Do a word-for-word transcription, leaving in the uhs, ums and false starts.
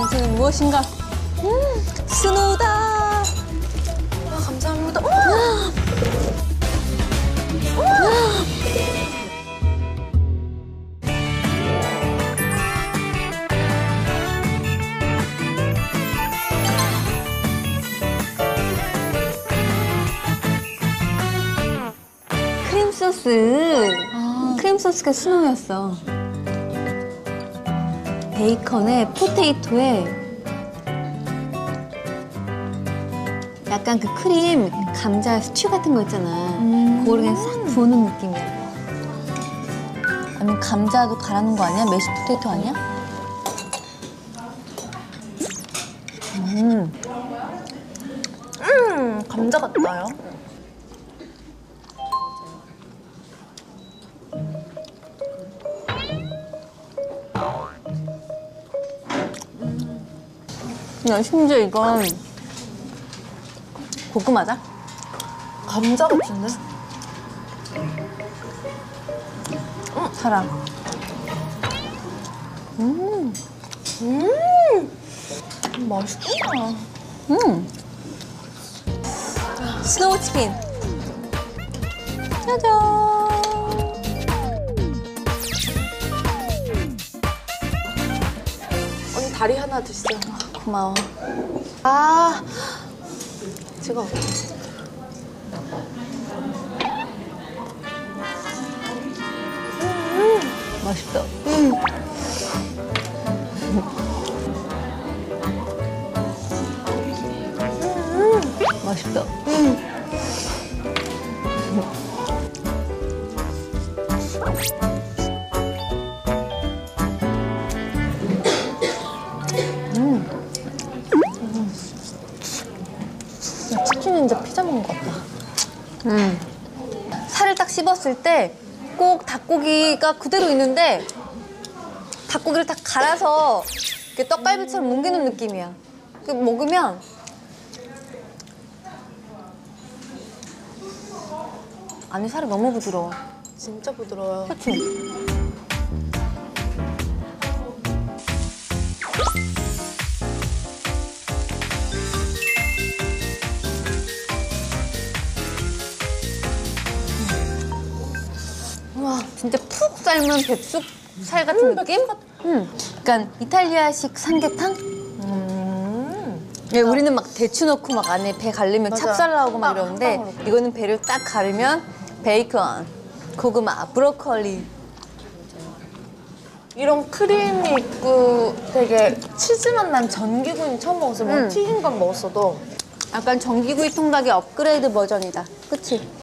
당신은 무엇인가? 음, 스노우다. 아, 감사합니다. 우와! 우와! 크림 소스. 아. 크림 소스가 스노우였어. 베이컨에 포테이토에 약간 그 크림 감자 스튜 같은 거 있잖아. 음. 그걸 그냥 싹 부어놓은 느낌이야. 아니 감자도 갈아놓은 거 아니야? 메시 포테이토 아니야? 음. 음, 감자 같다요. 야, 심지어 이건 고구마다? 감자 같은데? 응, 달아. 음, 음, 맛있구나. 음. 스노우 치킨. 짜잔. 언니 다리 하나 드시죠. 고마워. 아, 찍어. 음, 맛있다. 음. 음, 맛있다. 음. 치킨인데 피자 먹은 것 같다. 음. 살을 딱 씹었을 때 꼭 닭고기가 그대로 있는데 닭고기를 딱 갈아서 이렇게 떡갈비처럼 뭉개놓은 느낌이야. 그 먹으면 안에 살이 너무 부드러워. 진짜 부드러워요. 그치? 와, 진짜 푹 삶은 백숙살 같은 음, 느낌? 응. 약간 이탈리아식 삼계탕? 음. 예, 우리는 막 대추 넣고 막 안에 배 가르면 맞아. 찹쌀 나오고 막 빵, 이러는데 빵으로. 이거는 배를 딱 가르면 베이컨, 고구마, 브로콜리. 이런 크림이 있고 되게 치즈 맛 난 전기구이 처음 먹었어요. 뭐 음. 튀긴 건 먹었어도. 약간 전기구이 통닭의 업그레이드 버전이다. 그치?